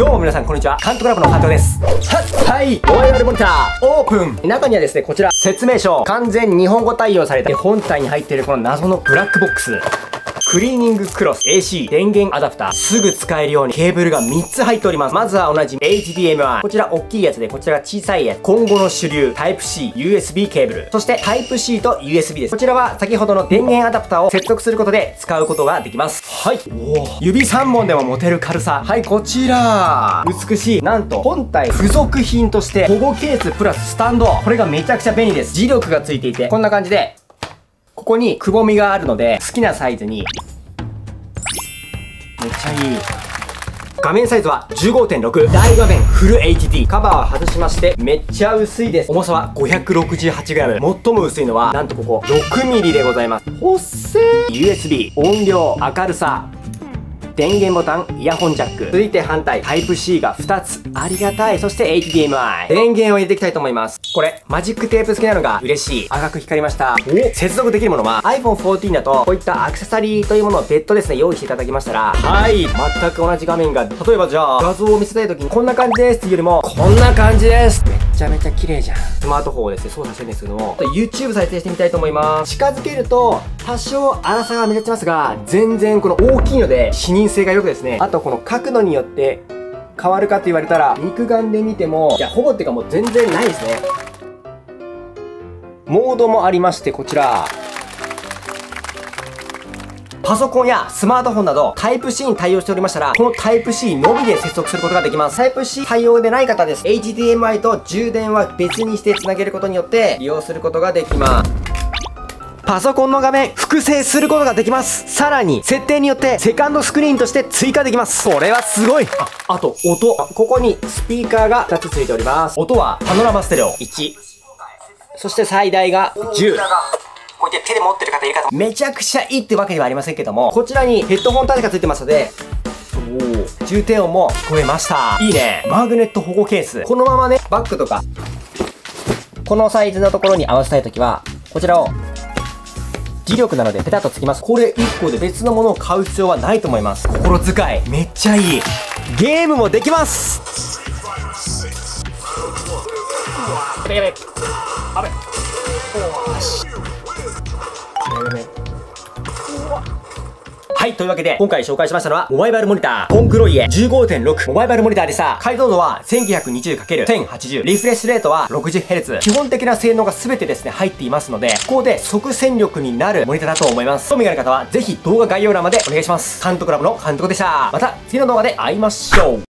どうも皆さんこんにちは。監督ラボの監督です。はい、モバイルモニターオープン。中にはですね、こちら説明書、完全日本語対応された本体に入っているこの謎のブラックボックス。クリーニングクロス AC 電源アダプター、すぐ使えるようにケーブルが3つ入っております。まずは同じ HDMI、 こちら大きいやつで、こちらが小さいやつ。今後の主流 Type-C USB ケーブル、そして Type-C と USB です。こちらは先ほどの電源アダプターを接続することで使うことができます。はい、指3本でも持てる軽さ。はい、こちら美しい。なんと本体付属品として保護ケースプラススタンド、これがめちゃくちゃ便利です。磁力がついていて、こんな感じでここにくぼみがあるので、好きなサイズにめっちゃいい。画面サイズは 15.6、 大画面フル HD。 カバーを外しまして、めっちゃ薄いです。重さは 568g。 最も薄いのはなんとここ 6mm でございます。ほっせー。 USB、 音量、明るさ、電源ボタン、イヤホンジャック。続いて反対 Type-C が2つ、ありがたい。そして HDMI、 電源を入れていきたいと思います。これマジックテープ付きなのが嬉しい。赤く光りました。接続できるものは iPhone 14だとこういったアクセサリーというものを別途ですね用意していただきましたら、はい、全く同じ画面が、例えばじゃあ画像を見せたい時にこんな感じですっていうよりもこんな感じです。めちゃめちゃ綺麗じゃん。スマートフォンをですね操作してるんですけども、 YouTube 再生してみたいと思います。近づけると多少粗さが目立ちますが、全然この大きいので視認性が良くですね、あとこの角度によって変わるかと言われたら肉眼で見ても、いやほぼっていうかもう全然ないですね。モードもありまして、こちらパソコンやスマートフォンなど Type-C に対応しておりましたら、この Type-C のみで接続することができます。Type-C 対応でない方です。 HDMI と充電は別にしてつなげることによって利用することができます。パソコンの画面複製することができます。さらに設定によってセカンドスクリーンとして追加できます。これはすごい。あと音、ここにスピーカーが2つついております。音はパノラマステレオ1、そして最大が10。こうやって手で持ってる方いる方めちゃくちゃいいってわけではありませんけども、こちらにヘッドホン端子がついてますので、重低音も聞こえました。いいね。マグネット保護ケース、このままねバッグとかこのサイズのところに合わせたいときはこちらを磁力なのでペタッとつきます。これ1個で別のものを買う必要はないと思います。心遣いめっちゃいい。ゲームもできます。やべやべあべ、はい、というわけで今回紹介しましたのはモバイルモニターコンクロイエ 15.6 モバイルモニターでした。解像度は 1920×1080、 リフレッシュレートは 60Hz。 基本的な性能が全てですね入っていますので、ここで即戦力になるモニターだと思います。興味がある方はぜひ動画概要欄までお願いします。監督ラボの監督でした。また次の動画で会いましょう。